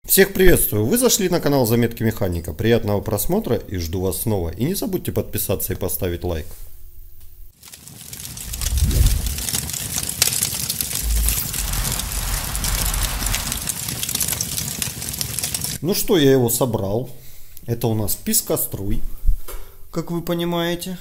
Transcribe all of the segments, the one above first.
Всех приветствую! Вы зашли на канал Заметки Механика. Приятного просмотра и жду вас снова. И не забудьте подписаться и поставить лайк. Ну что, я его собрал. Это у нас пескоструй, как вы понимаете.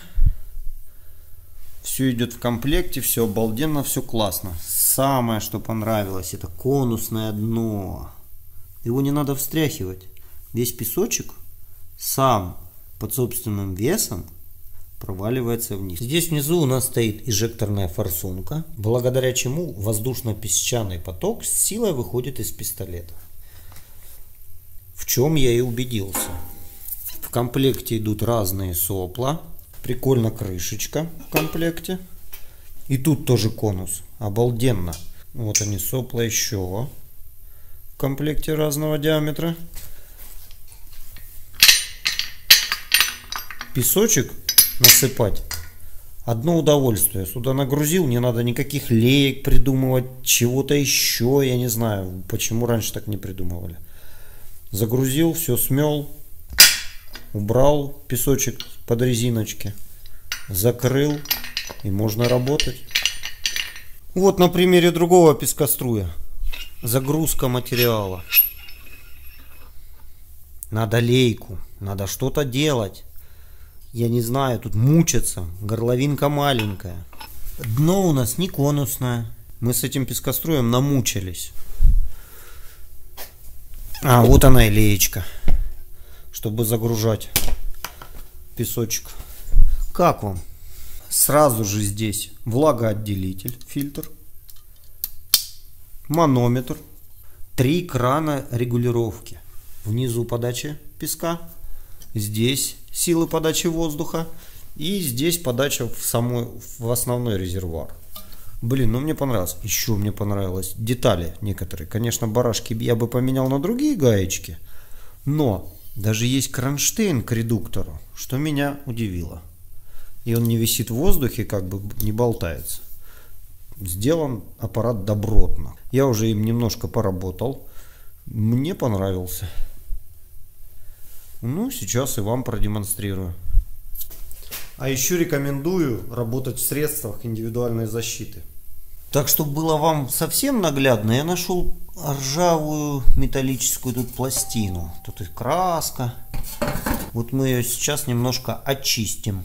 Все идет в комплекте, все обалденно, все классно. Самое, что понравилось, это конусное дно. Его не надо встряхивать. Весь песочек сам под собственным весом проваливается вниз. Здесь внизу у нас стоит инжекторная форсунка, благодаря чему воздушно-песчаный поток с силой выходит из пистолета. В чем я и убедился. В комплекте идут разные сопла. Прикольно крышечка в комплекте. И тут тоже конус. Обалденно. Вот они, сопла еще в комплекте разного диаметра. Песочек насыпать одно удовольствие. Сюда нагрузил, не надо никаких леек придумывать, чего-то еще. Я не знаю, почему раньше так не придумывали. Загрузил, все смел, убрал песочек под резиночки, закрыл, и можно работать. Вот на примере другого пескоструя. Загрузка материала. Надо лейку, надо что-то делать. Я не знаю, тут мучиться. Горловинка маленькая. Дно у нас не конусное. Мы с этим пескоструем намучились. А, вот она и леечка, чтобы загружать песочек. Как вам? Сразу же здесь влагоотделитель, фильтр, манометр, 3 крана регулировки. Внизу подача песка, здесь силы подачи воздуха и здесь подача в основной резервуар. Блин, ну мне понравилось. Еще мне понравилось детали некоторые. Конечно, барашки я бы поменял на другие гаечки. Но даже есть кронштейн к редуктору, что меня удивило. И он не висит в воздухе, как бы не болтается. Сделан аппарат добротно. Я уже им немножко поработал. Мне понравился. Ну, сейчас и вам продемонстрирую. А еще рекомендую работать в средствах индивидуальной защиты. Так, чтобы было вам совсем наглядно, я нашел ржавую металлическую тут пластину. Тут и краска. Вот мы ее сейчас немножко очистим.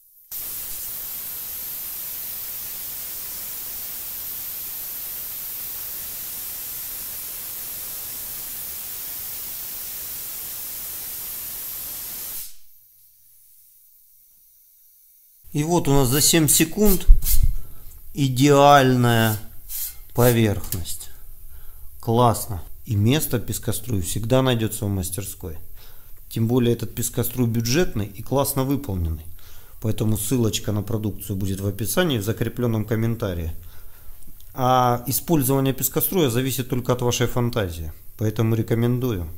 И вот у нас за 7 секунд идеальная поверхность. Классно. И место пескоструя всегда найдется в мастерской. Тем более этот пескоструй бюджетный и классно выполненный. Поэтому ссылочка на продукцию будет в описании, в закрепленном комментарии. А использование пескоструя зависит только от вашей фантазии. Поэтому рекомендую.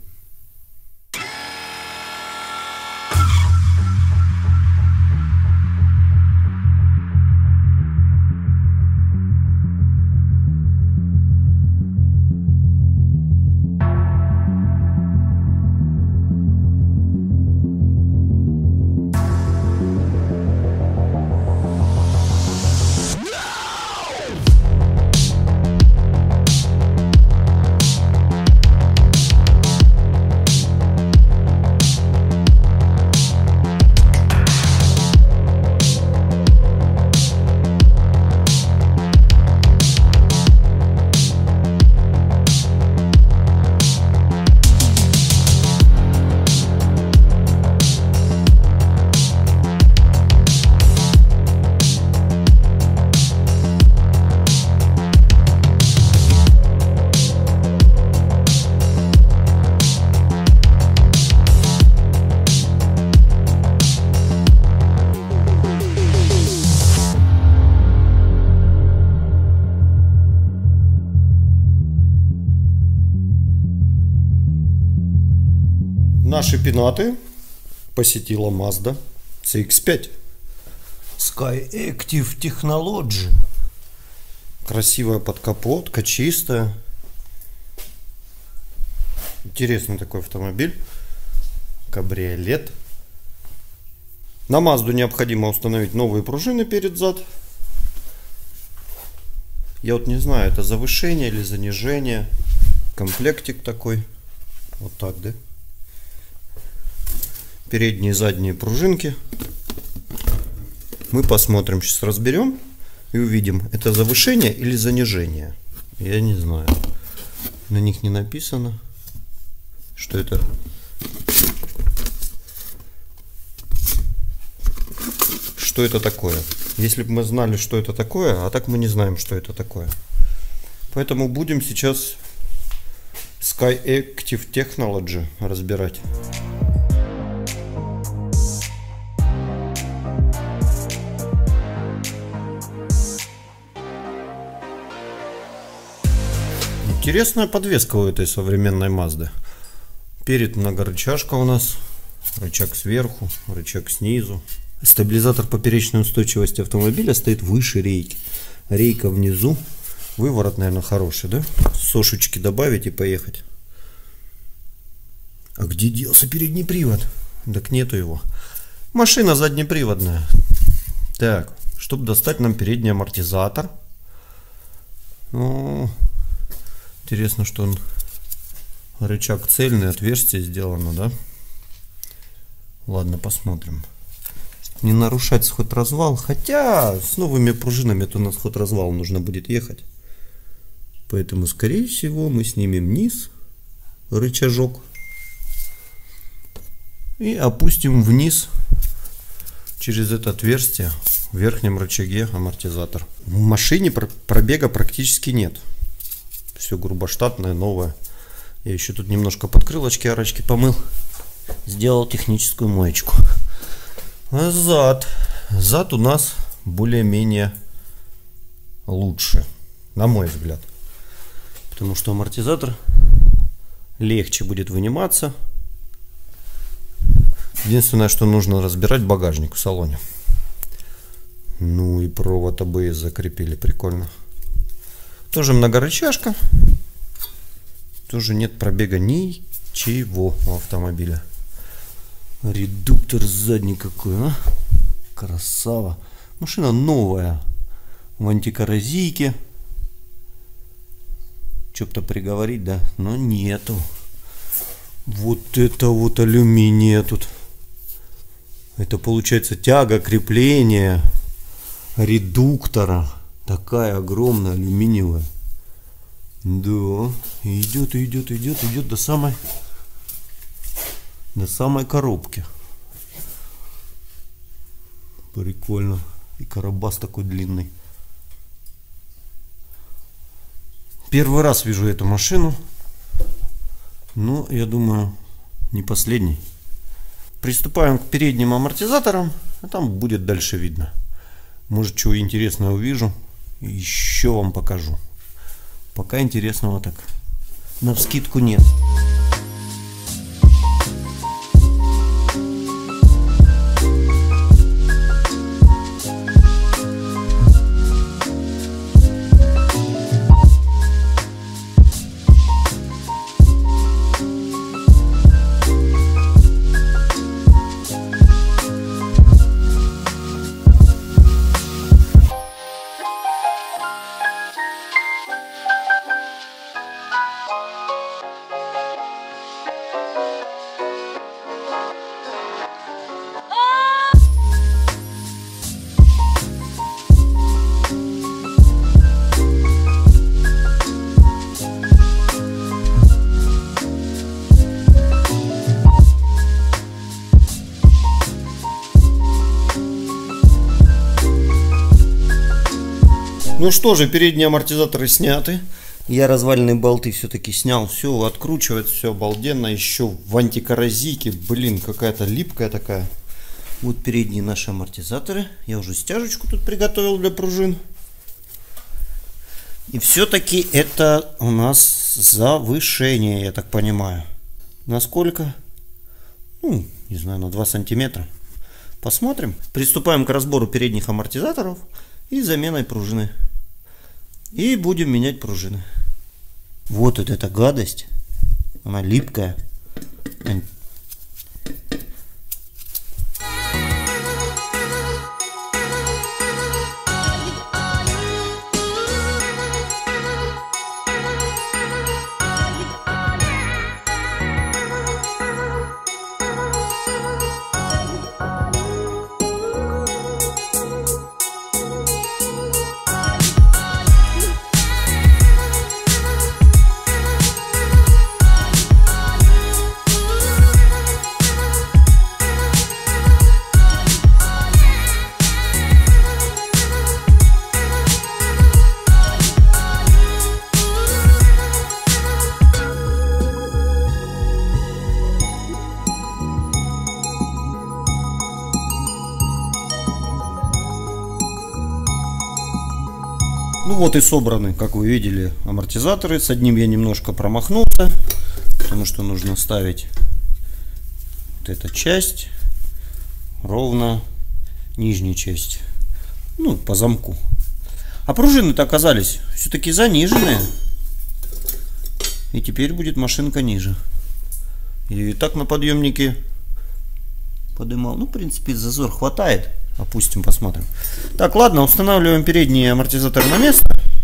Наши пенаты посетила Mazda CX-5. Skyactiv Technology. Красивая подкапотка, чистая. Интересный такой автомобиль. Кабриолет. На Мазду необходимо установить новые пружины перед зад. Я вот не знаю, это завышение или занижение. Комплектик такой. Вот так, да? Передние и задние пружинки. Мы посмотрим, сейчас разберем и увидим, это завышение или занижение. Я не знаю. На них не написано, что это. Что это такое? Если бы мы знали, что это такое, а так мы не знаем, что это такое. Поэтому будем сейчас SkyActiv Technology разбирать. Интересная подвеска у этой современной Мазды. Перед многорычажка у нас, рычаг сверху, рычаг снизу. Стабилизатор поперечной устойчивости автомобиля стоит выше рейки. Рейка внизу. Выворот, наверное, хороший, да? Сошечки добавить и поехать. А где делся передний привод? Так нету его. Машина заднеприводная. Так, чтобы достать нам передний амортизатор. О, интересно, что он рычаг цельный, отверстие сделано, да? Ладно, посмотрим. Не нарушать сход-развал. Хотя с новыми пружинами то на сход-развал нужно будет ехать. Поэтому, скорее всего, мы снимем вниз рычажок и опустим вниз через это отверстие в верхнем рычаге амортизатор. В машине пробега практически нет. Все грубоштатное, новое. Я еще тут немножко подкрылочки, арочки помыл. Сделал техническую моечку. А зад у нас более-менее лучше, на мой взгляд. Потому что амортизатор легче будет выниматься. Единственное, что нужно разбирать багажник в салоне. Ну и провод АБС закрепили, прикольно. Тоже многорычажка. Тоже нет пробега ничего у автомобиля. Редуктор задний какой, а? Красава. Машина новая. В антикоррозийке. Что-то приговорить, да? Но нету. Вот это вот алюминия тут. Это получается тяга крепления редуктора. Такая огромная алюминиевая. Да. Идет до самой коробки. Прикольно. И карабас такой длинный. Первый раз вижу эту машину. Но я думаю, не последний. Приступаем к передним амортизаторам. А там будет дальше видно. Может, чего интересного увижу. И еще вам покажу. Пока интересного так навскидку нет. Ну что же, передние амортизаторы сняты. Я развальные болты все-таки снял. Все откручивается, все обалденно. Еще в антикоррозийке. Блин, какая-то липкая такая. Вот передние наши амортизаторы. Я уже стяжечку тут приготовил для пружин. И все-таки это у нас завышение, я так понимаю. Насколько? Ну, не знаю, на 2 сантиметра. Посмотрим. Приступаем к разбору передних амортизаторов и заменой пружины. И будем менять пружины. Вот эта гадость. Она липкая. Ну вот и собраны, как вы видели, амортизаторы. С одним я немножко промахнулся, потому что нужно ставить вот эту часть ровно нижнюю часть, ну, по замку. А пружины-то оказались все-таки заниженные. И теперь будет машинка ниже. И так на подъемнике подымал. Ну, в принципе, зазор хватает. Опустим, посмотрим. Так, ладно, устанавливаем передние амортизаторы на место.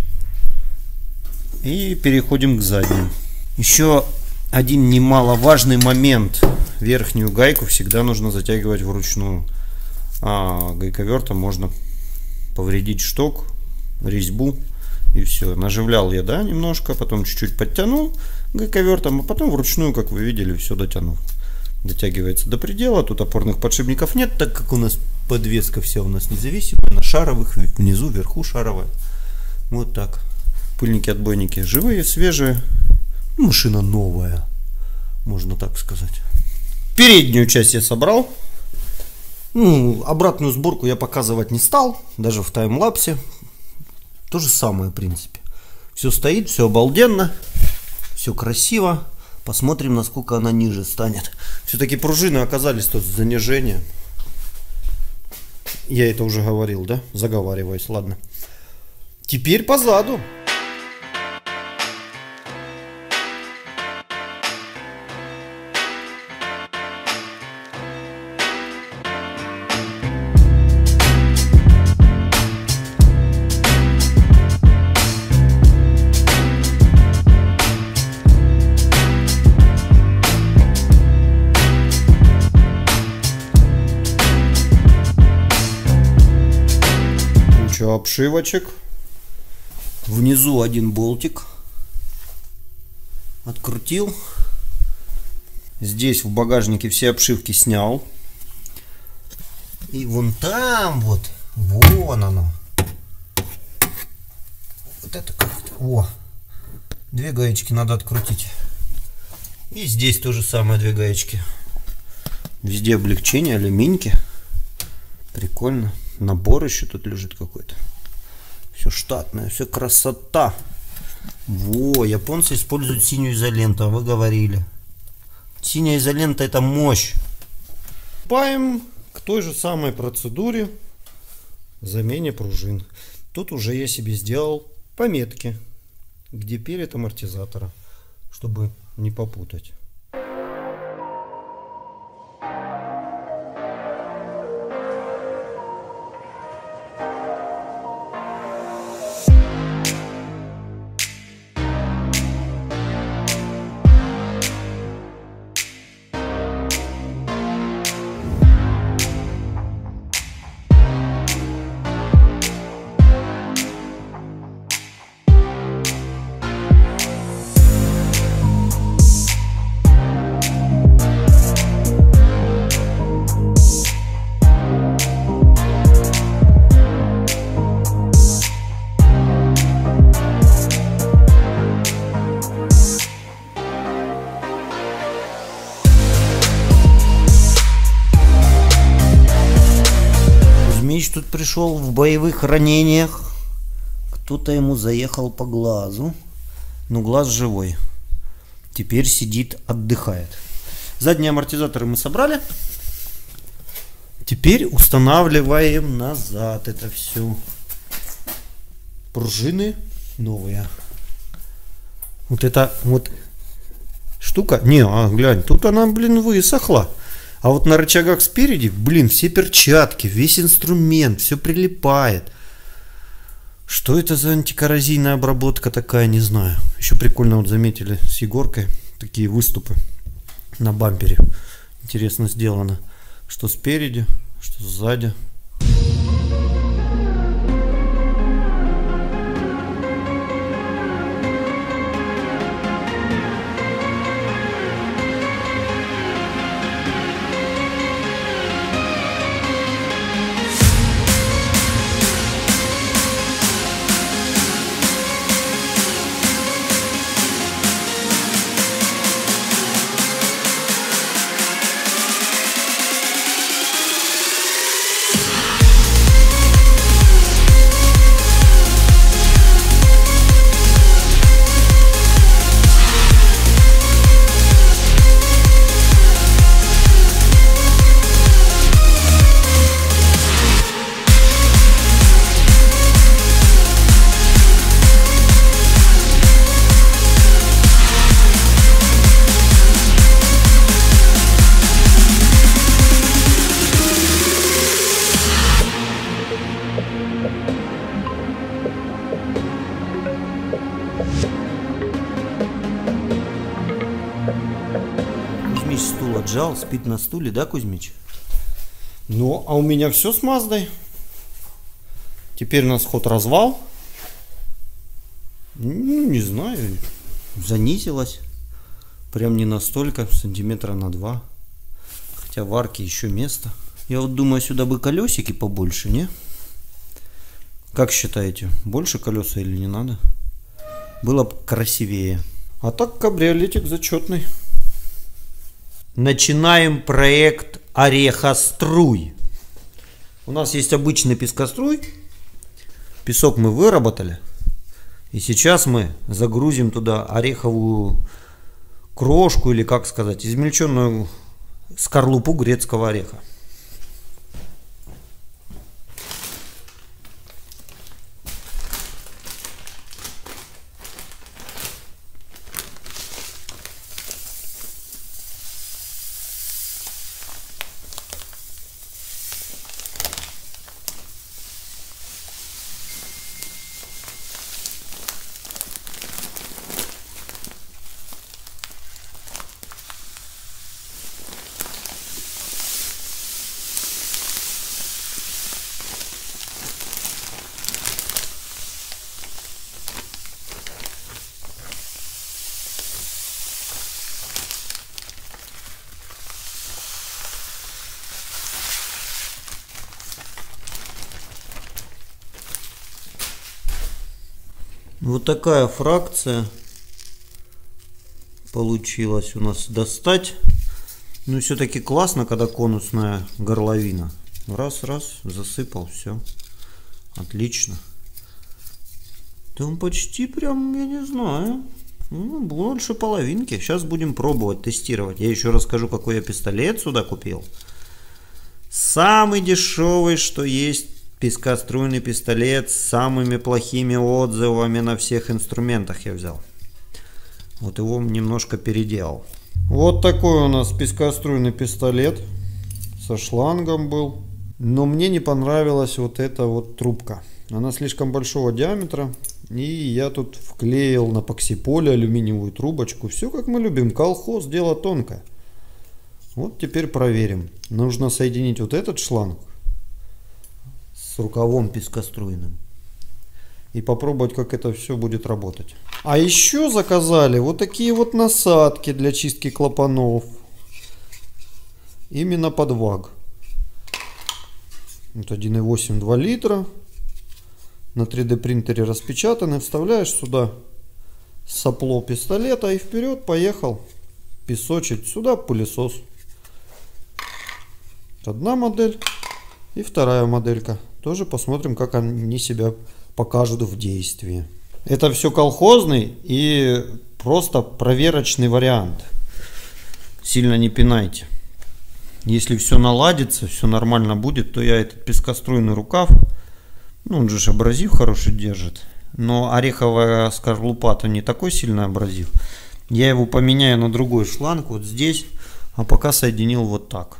И переходим к задним. Еще один немаловажный момент. Верхнюю гайку всегда нужно затягивать вручную. А гайковертом можно повредить шток, резьбу. И все. Наживлял я, да, немножко. Потом чуть-чуть подтянул гайковертом. А потом вручную, как вы видели, все дотянул. Дотягивается до предела. Тут опорных подшипников нет, так как у нас подвеска вся у нас независимая, на шаровых, внизу, вверху шаровая. Вот так. Пыльники, отбойники живые, свежие. Машина новая, можно так сказать. Переднюю часть я собрал. Ну, обратную сборку я показывать не стал, даже в таймлапсе. То же самое, в принципе. Все стоит, все обалденно, все красиво. Посмотрим, насколько она ниже станет. Все-таки пружины оказались тут с занижением. Я это уже говорил, да? Заговариваюсь, ладно. Теперь по заду. Обшивочек. Внизу один болтик открутил. Здесь в багажнике все обшивки снял. И вон там вот, вон оно. Вот это как-то. О, две гаечки надо открутить. И здесь то же самое, две гаечки. Везде облегчение, алюминьки. Прикольно. Набор еще тут лежит какой-то. Все штатное, все красота. Во, японцы используют синюю изоленту, а вы говорили. Синяя изолента — это мощь. Приступаем к той же самой процедуре замене пружин. Тут уже я себе сделал пометки, где перед амортизатора, чтобы не попутать. Мич тут пришел в боевых ранениях. Кто-то ему заехал по глазу. Но глаз живой. Теперь сидит, отдыхает. Задние амортизаторы мы собрали. Теперь устанавливаем назад это все. Пружины новые. Вот это вот штука. Не, глянь, тут она, блин, высохла. А вот на рычагах спереди, блин, все перчатки, весь инструмент, все прилипает. Что это за антикоррозийная обработка такая, не знаю. Еще прикольно, вот заметили с Егоркой такие выступы на бампере. Интересно сделано. Что спереди, что сзади. Кузьмич стул отжал, спит на стуле, да, Кузьмич? Ну, а у меня все с Маздой. Теперь у нас ход-развал. Ну, не знаю, занизилась. Прям не настолько, сантиметра на 2. Хотя в арке еще место. Я вот думаю, сюда бы колесики побольше, не? Как считаете, больше колеса или не надо? Было бы красивее. А так кабриолетик зачетный. Начинаем проект орехоструй. У нас есть обычный пескоструй. Песок мы выработали. И сейчас мы загрузим туда ореховую крошку, или как сказать, измельченную скорлупу грецкого ореха. Вот такая фракция получилась у нас достать. Ну, все-таки классно, когда конусная горловина. Раз, засыпал, все. Отлично. Там почти прям, я не знаю, ну, больше половинки. Сейчас будем пробовать, тестировать. Я еще расскажу, какой я пистолет сюда купил. Самый дешевый, что есть. Пескоструйный пистолет с самыми плохими отзывами на всех инструментах я взял. Вот его немножко переделал. Вот такой у нас пескоструйный пистолет. Со шлангом был. Но мне не понравилась вот эта вот трубка. Она слишком большого диаметра. И я тут вклеил на поксиполе алюминиевую трубочку. Все как мы любим. Колхоз, дело тонкое. Вот теперь проверим. Нужно соединить вот этот шланг с рукавом пескоструйным и попробовать, как это все будет работать. А еще заказали вот такие вот насадки для чистки клапанов, именно под ВАГ. Вот 1,8 2 литра на 3D принтере распечатаны. Вставляешь сюда сопло пистолета и вперед поехал песочить. Сюда пылесос. Одна модель и вторая моделька. Тоже посмотрим, как они себя покажут в действии. Это все колхозный и просто проверочный вариант. Сильно не пинайте. Если все наладится, все нормально будет, то я этот пескоструйный рукав, ну он же абразив хороший держит, но ореховая скорлупа-то не такой сильный абразив. Я его поменяю на другой шланг вот здесь, а пока соединил вот так.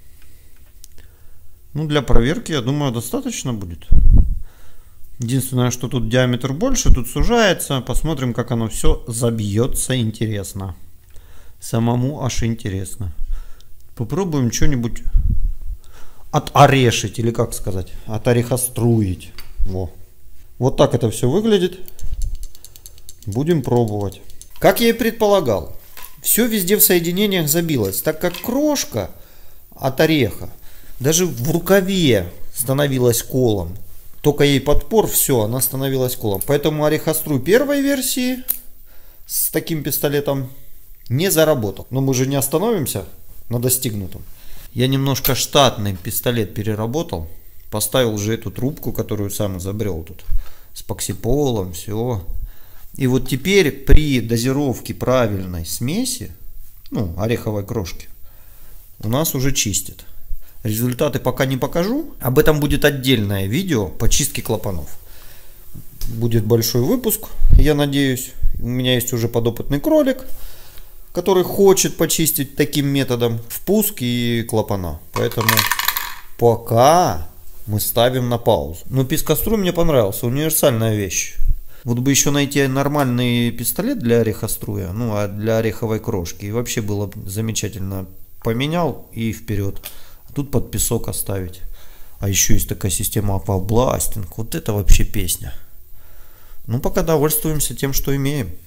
Ну, для проверки, я думаю, достаточно будет. Единственное, что тут диаметр больше, тут сужается. Посмотрим, как оно все забьется. Интересно. Самому аж интересно. Попробуем что-нибудь оторешить, или как сказать, оторехоструить. Во. Вот так это все выглядит. Будем пробовать. Как я и предполагал, все везде в соединениях забилось, так как крошка от ореха даже в рукаве становилась колом. Только ей подпор, все, она становилась колом. Поэтому орехоструй первой версии с таким пистолетом не заработал. Но мы же не остановимся на достигнутом. Я немножко штатный пистолет переработал. Поставил же эту трубку, которую сам изобрел тут. С поксиполом, все. И вот теперь при дозировке правильной смеси, ну, ореховой крошки, у нас уже чистит. Результаты пока не покажу. Об этом будет отдельное видео по чистке клапанов. Будет большой выпуск, я надеюсь. У меня есть уже подопытный кролик, который хочет почистить таким методом впуск и клапана. Поэтому пока мы ставим на паузу. Но пескоструй мне понравился, универсальная вещь. Вот бы еще найти нормальный пистолет для орехоструя, ну а для ореховой крошки. И вообще было замечательно. Поменял и вперед. А тут под песок оставить. А еще есть такая система аквабластинг. Вот это вообще песня. Ну пока довольствуемся тем, что имеем.